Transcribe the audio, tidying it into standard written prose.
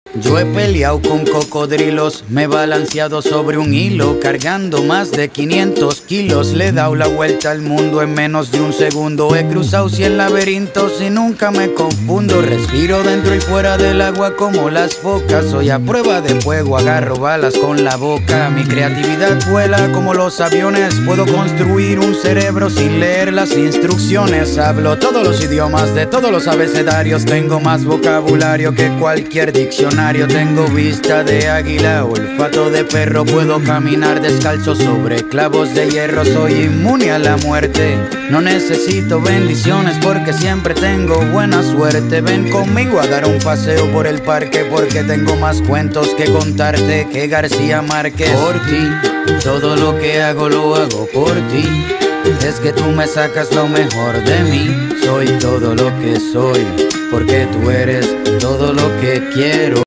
Yo he peleado con cocodrilos, me he balanceado sobre un hilo, cargando más de 500 kilos. Le he dado la vuelta al mundo en menos de un segundo. He cruzado 100 laberintos y nunca me confundo. Respiro dentro y fuera del agua como las focas. Soy a prueba de fuego, agarro balas con la boca. Mi creatividad vuela como los aviones. Puedo construir un cerebro sin leer las instrucciones. Hablo todos los idiomas de todos los abecedarios. Tengo más vocabulario que cualquier diccionario. Tengo vista de águila, olfato de perro. Puedo caminar descalzo sobre clavos de hierro. Soy inmune a la muerte. No necesito bendiciones porque siempre tengo buena suerte. Ven conmigo a dar un paseo por el parque, porque tengo más cuentos que contarte que García Márquez. Por ti, todo lo que hago lo hago por ti. Es que tú me sacas lo mejor de mí. Soy todo lo que soy porque tú eres todo lo que quiero.